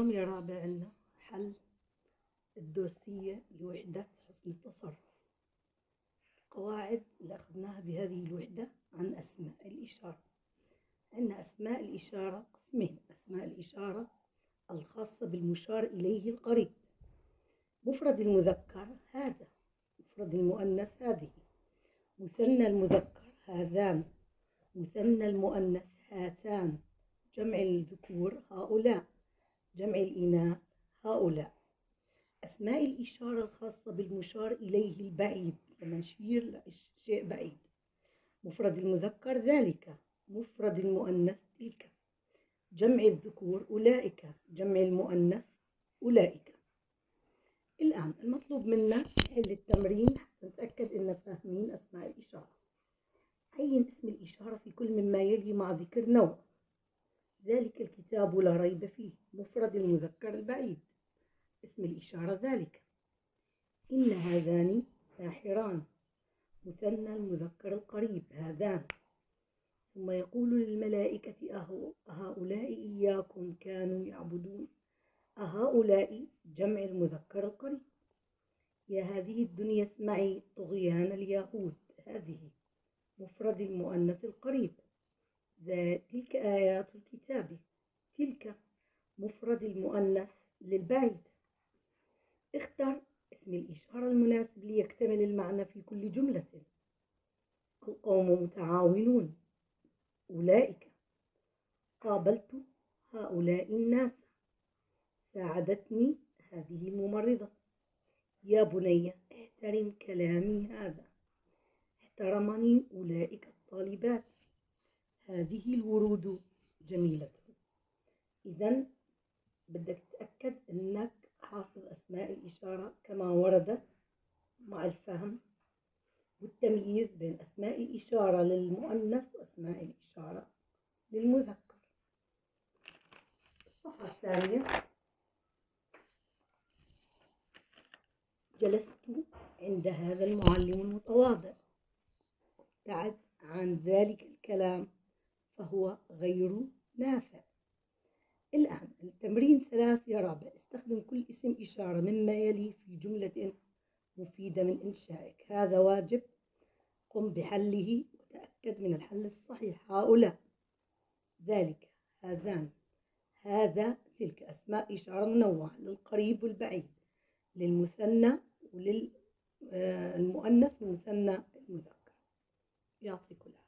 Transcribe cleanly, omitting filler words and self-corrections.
اليوم يا رابع عنا حل الدوسية لوحدة حسن التصرف. القواعد اللي أخذناها بهذه الوحدة عن أسماء الإشارة. عندنا أسماء الإشارة قسمين: أسماء الإشارة الخاصة بالمشار إليه القريب، مفرد المذكر هذا، مفرد المؤنث هذه، مثنى المذكر هذان، مثنى المؤنث هاتان، جمع الذكور هؤلاء، جمع الإناث هؤلاء. أسماء الإشارة الخاصة بالمشار إليه البعيد، لما نشير لشيء بعيد: مفرد المذكر ذلك، مفرد المؤنث تلك، جمع الذكور أولئك، جمع المؤنث أولئك. الآن المطلوب منا نحل التمرين حتى نتأكد إن فاهمين أسماء الإشارة. عين اسم الإشارة في كل مما يلي مع ذكر نوع. ذلك الكتاب لا ريب فيه، مفرد المذكر البعيد، اسم الإشارة ذلك. إن هذان ساحران، مثنى المذكر القريب هذان. ثم يقول للملائكة أهؤلاء إياكم كانوا يعبدون، أهؤلاء جمع المذكر القريب. يا هذه الدنيا اسمعي طغيان اليهود، هذه مفرد المؤنث القريب. تلك آيات الكتاب، تلك مفرد المؤنث للبعيد. اختر اسم الإشارة المناسب ليكتمل المعنى في كل جملة. القوم متعاونون، أولئك. قابلت هؤلاء الناس، ساعدتني هذه الممرضة. يا بني احترم كلامي هذا، احترمني أولئك الطالبات. هذه الورود جميلة. إذن بدك تتأكد أنك حافظ أسماء الإشارة كما وردت، مع الفهم والتمييز بين أسماء الإشارة للمؤنث وأسماء الإشارة للمذكر. الصفحة الثانية: جلست عند هذا المعلم المتواضع، ابتعد عن ذلك الكلام فهو غير نافع. الآن التمرين 3 يا رابع: استخدم كل اسم إشارة مما يلي في جملة مفيدة من إنشائك. هذا واجب، قم بحله وتأكد من الحل الصحيح. هؤلاء، ذلك، هذان، هذا، تلك. أسماء إشارة منوعة للقريب والبعيد، للمثنى وللمؤنث والمثنى المذكر. يعطيكم العافية.